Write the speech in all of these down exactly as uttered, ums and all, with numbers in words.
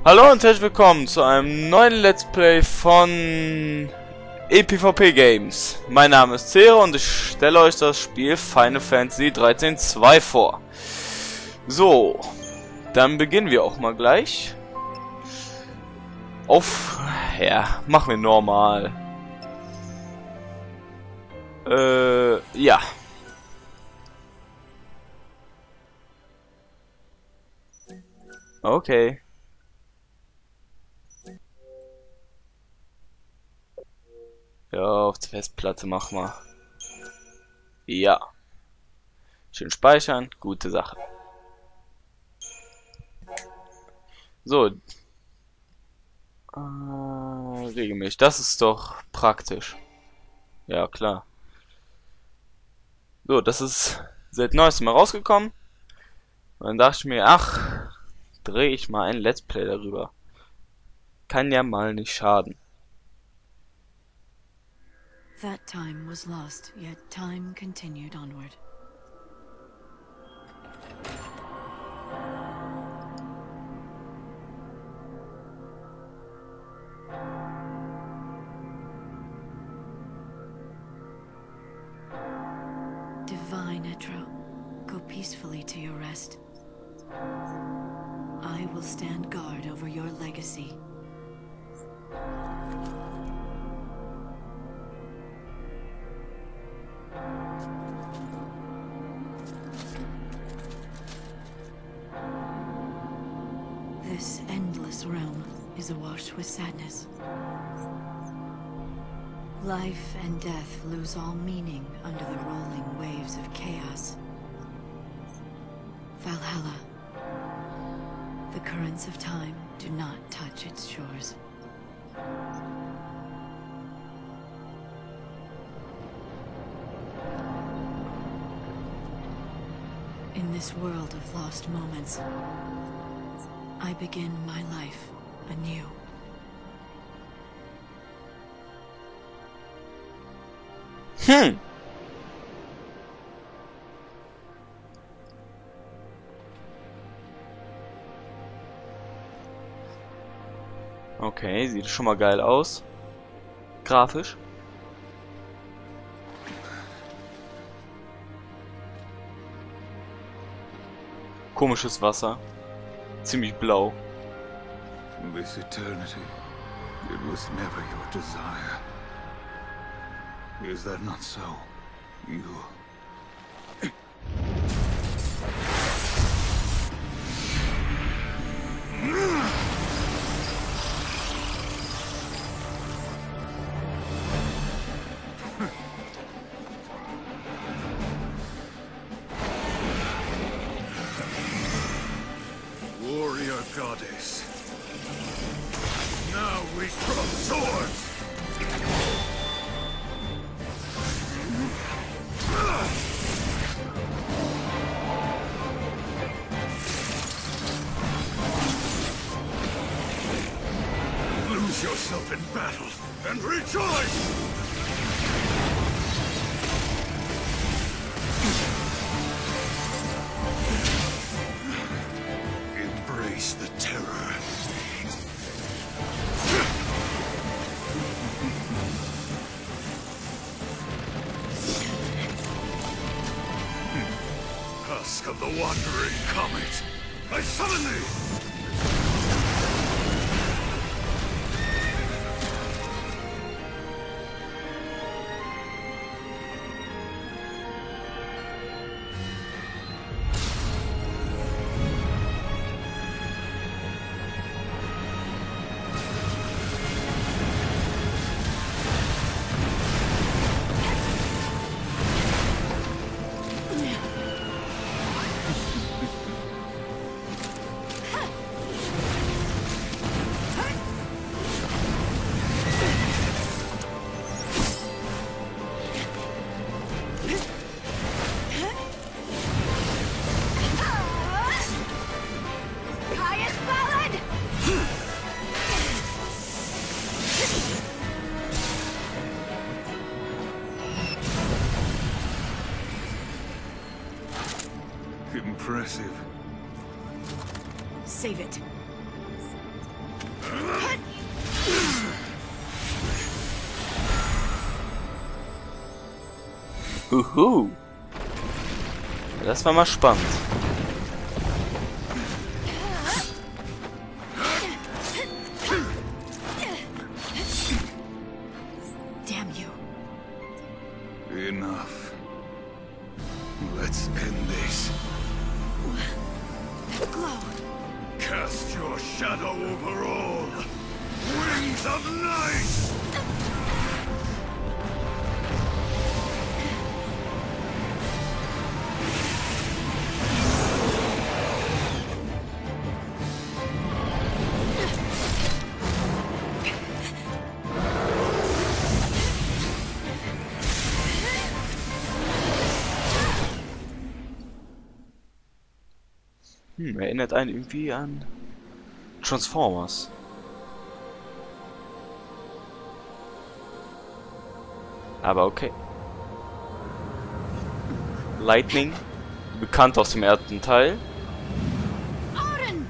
Hallo und herzlich willkommen zu einem neuen Let's Play von E P V P Games. Mein Name ist Zero und ich stelle euch das Spiel Final Fantasy dreizehn zwei vor. So, dann beginnen wir auch mal gleich. Auf, ja, machen wir normal. Äh, ja. Okay. Ja, auf der Festplatte mach mal. Ja. Schön speichern, gute Sache. So. Äh, regelmäßig, das ist doch praktisch. Ja, klar. So, das ist seit neuestem mal rausgekommen. Und dann dachte ich mir, ach, drehe ich mal ein Let's Play darüber. Kann ja mal nicht schaden. That time was lost, yet time continued onward. Divine Etro, go peacefully to your rest. I will stand guard over your legacy. This endless realm is awash with sadness. Life and death lose all meaning under the rolling waves of chaos. Valhalla. The currents of time do not touch its shores. In this world of lost moments, I begin my life anew. Hm. Okay, sieht schon mal geil aus. Grafisch. Komisches Wasser. Ziemlich blau. This eternity, it was never your desire. Is that not so? You... Warrior goddess. Now we cross swords! Lose yourself in battle and rejoice! Embrace the terror. Husk of the wandering comet, I summon thee! Impressive. Save it. Uhu. Das war mal spannend. Damn you. Enough. Let's end this. That glow. Cast your shadow over all. Wings of night! Hm, erinnert einen irgendwie an Transformers. Aber okay. Lightning, bekannt aus dem ersten Teil. Odin!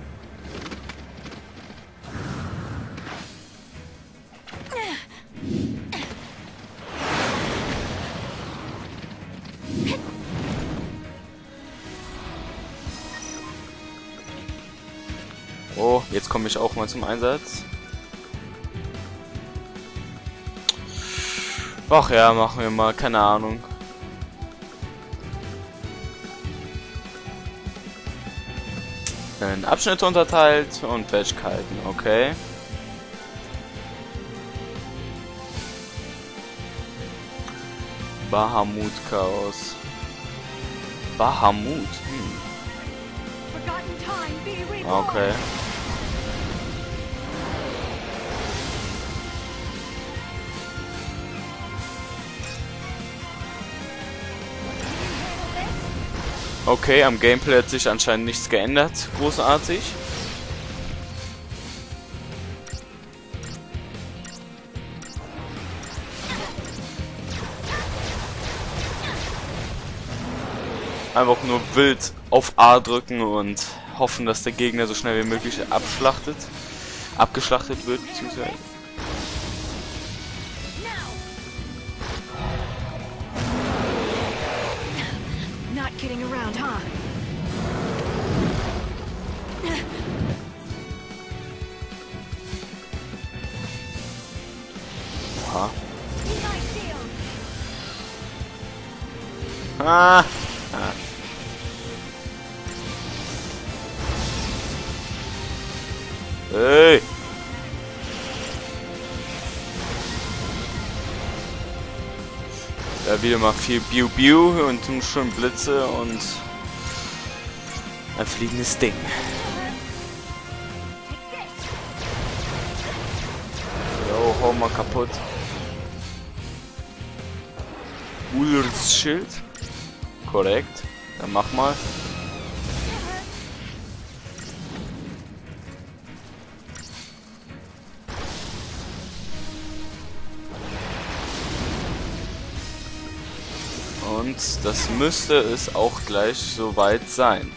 Oh, jetzt komme ich auch mal zum Einsatz. Ach ja, machen wir mal, keine Ahnung. In Abschnitte unterteilt und Fähigkeiten, okay. Bahamut Chaos. Bahamut, hm. Forgotten time, be reborn. Okay. Okay, am Gameplay hat sich anscheinend nichts geändert. Großartig. Einfach nur wild auf A drücken und hoffen, dass der Gegner so schnell wie möglich abschlachtet. Abgeschlachtet wird, beziehungsweise. Not kidding around, huh? Aha. Ah. Ah. Hey. Da wieder mal viel Biu Biu und schon Blitze und ein fliegendes Ding. Jo, hau mal kaputt. Ulrs Schild. Korrekt. Dann mach mal. Und das müsste es auch gleich soweit sein.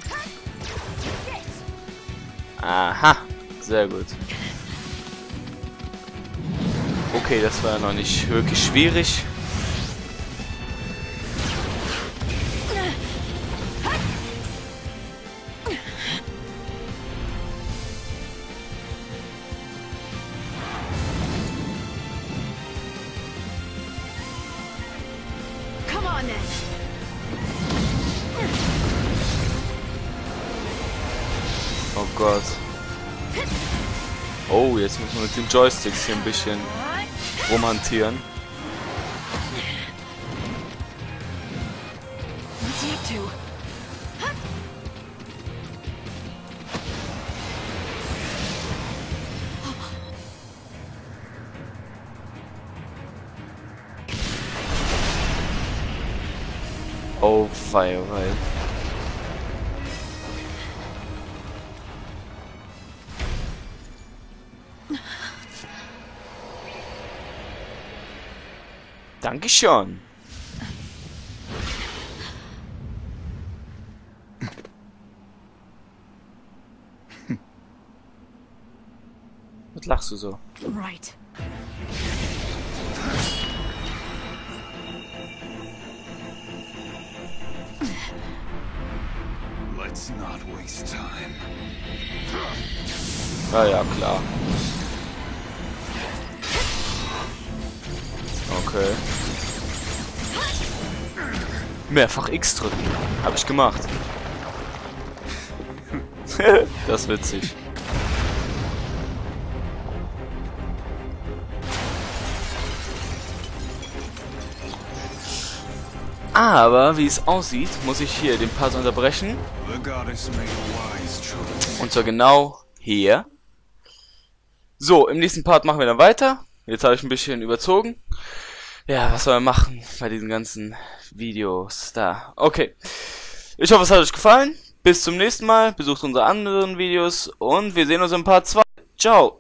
Aha, sehr gut. Okay, das war ja noch nicht wirklich schwierig. Come on then. Oh Gott. Oh, jetzt müssen wir mit den Joysticks hier ein bisschen rumhantieren. What's he up to? Oh, fei, oh, wei. Dankeschön. Was lachst du so? Right. Let's not waste time. Ja, ja, klar. Okay. Mehrfach X drücken. Hab ich gemacht. Das ist witzig. Aber wie es aussieht, muss ich hier den Part unterbrechen. Und zwar genau hier. So, im nächsten Part machen wir dann weiter. Jetzt habe ich ein bisschen überzogen. Ja, was soll man machen bei diesen ganzen Videos da? Okay. Ich hoffe, es hat euch gefallen. Bis zum nächsten Mal. Besucht unsere anderen Videos und wir sehen uns im Part zwei. Ciao.